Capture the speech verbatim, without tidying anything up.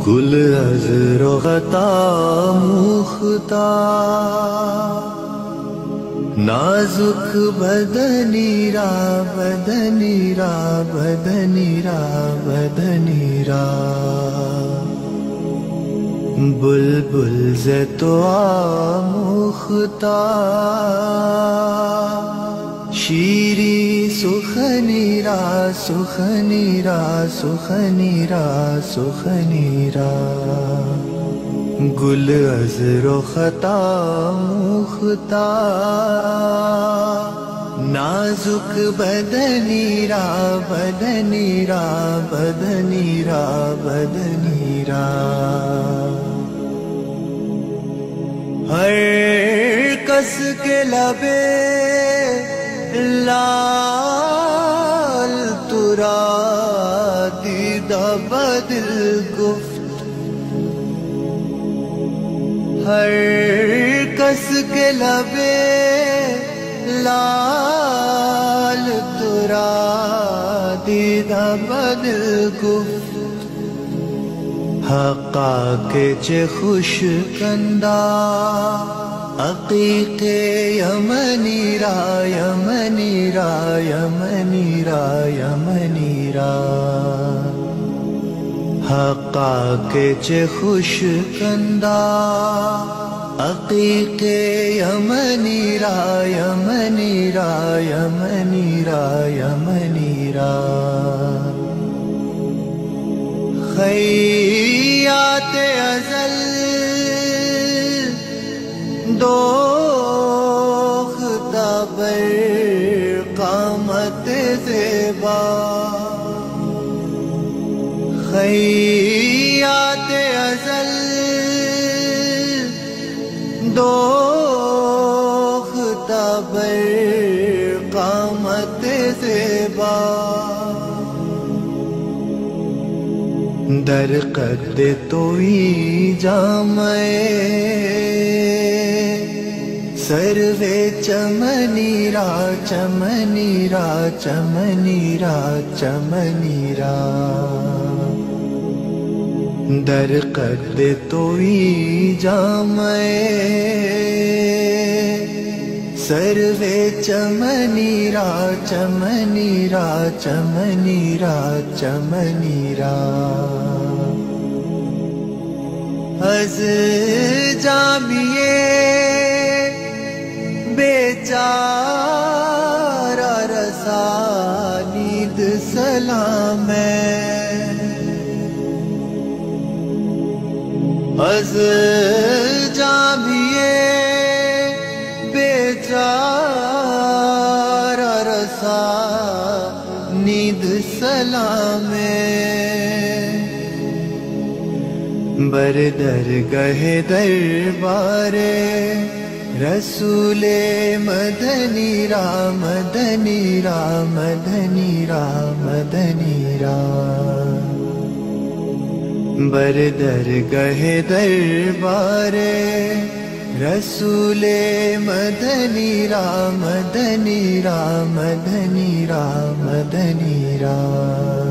گل از رختا موختا نازک بدنی را بدنی را بدنی را بدنی را بلبل ز تو آموختا شیری سخنی را سخنی را سخنی را سخنی را گل از رختا موختا نازک بدنی را بدنی را بدنی را بدنی را ہر کس کے لبے لال ترا دیدہ بدل گفت ہر کس کے لبے لال ترا دیدہ بدل گفت حقا کے چے خوش کندہ عقیق یمنی را یمنی را یمنی را یمنی را حقا کے چے خوش کندہ عقیق یمنی را یمنی را یمنی را یمنی را خیات ازل دوختا بر قامت زیبا خیات ازل دوختا بر قامت زیبا در قد توئی جامعے سروے چمنی را چمنی را چمنی را چمنی را در قد توئی جامعے سروے چمنی را چمنی را چمنی را چمنی را از جامیے بیچارہ رسانید سلام ہے از جامیے بیچارہ رسانید سلام ہے بر درگہ دربار رسول مدنی را مدنی را مدنی را مدنی را بر درگہ دربار رسول مدنی را مدنی را مدنی را مدنی را